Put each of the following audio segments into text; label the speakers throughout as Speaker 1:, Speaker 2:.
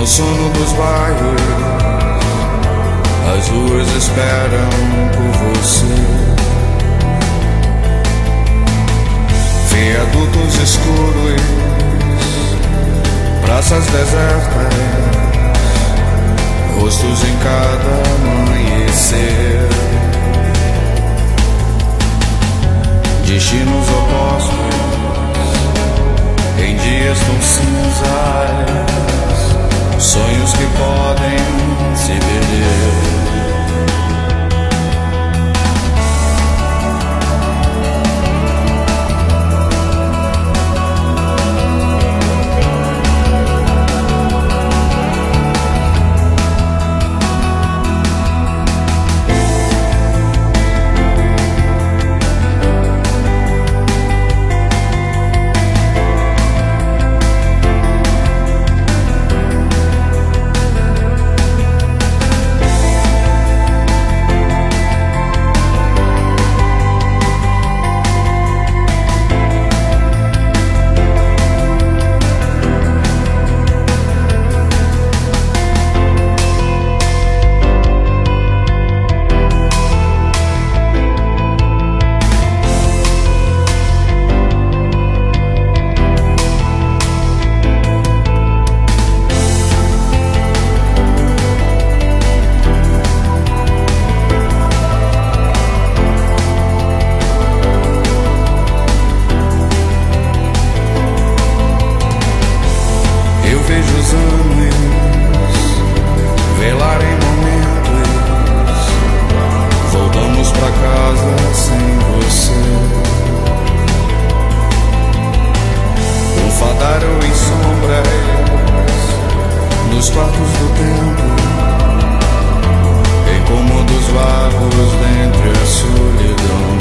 Speaker 1: No sono dos bairros, as ruas esperam por você. Viadutos escuros, praças desertas, rostos em cada amanhecer. Destinos opostos em dias tão cinzas, sonhos que podem se perder. Vejo os anos velar em momentos, voltamos pra casa sem você. Um fadaram em sombras nos quartos do tempo, em cômodos vagos dentre a solidão.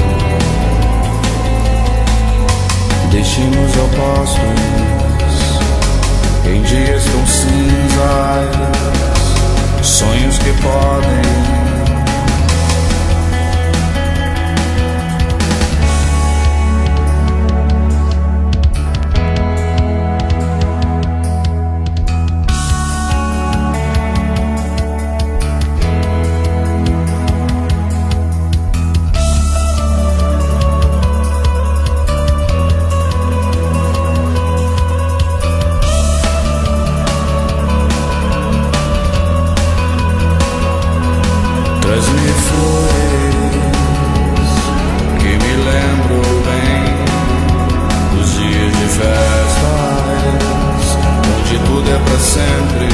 Speaker 1: Destinos opostos em dias tão cinzas, sonhos que podem traz-me flores que me lembro bem dos dias de festas, onde tudo é pra sempre